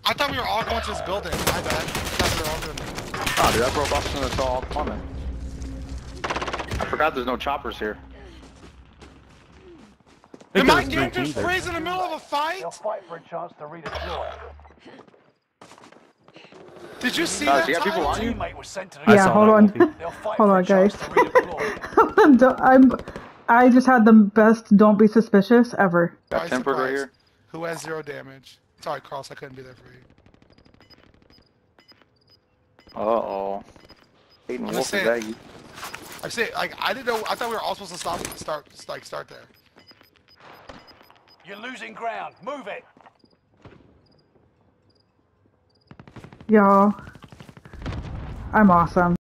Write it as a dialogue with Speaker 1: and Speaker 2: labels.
Speaker 1: I thought we were all going to this building. My bad. I thought we were all doing it.
Speaker 2: Oh, dude, that's robust and it's all plumbing. I forgot there's no choppers here.
Speaker 1: Am I getting just freeze in the middle of a fight?
Speaker 3: They'll fight for a chance to redeploy.
Speaker 1: Did you see
Speaker 2: Guys,
Speaker 1: that?
Speaker 2: you got people
Speaker 1: Tyler?
Speaker 2: on you?
Speaker 3: Teammate was sent to
Speaker 4: Yeah, hold on.
Speaker 3: They'll fight
Speaker 4: Hold
Speaker 3: for
Speaker 4: on,
Speaker 3: a chance
Speaker 4: guys.
Speaker 3: to redeploy.
Speaker 4: I just had the best don't be suspicious ever.
Speaker 2: Got
Speaker 1: Surprise,
Speaker 2: tempered right
Speaker 1: surprise.
Speaker 2: here.
Speaker 1: Who has 0 damage? Sorry, Carlos, I couldn't be there for you.
Speaker 2: Uh-oh. Hayden
Speaker 1: I'm
Speaker 2: Wolf
Speaker 1: just
Speaker 2: is
Speaker 1: saying.
Speaker 2: that you?
Speaker 1: I say, like, I didn't know. I thought we were all supposed to start there.
Speaker 3: You're losing ground. Move it.
Speaker 4: Y'all, I'm awesome.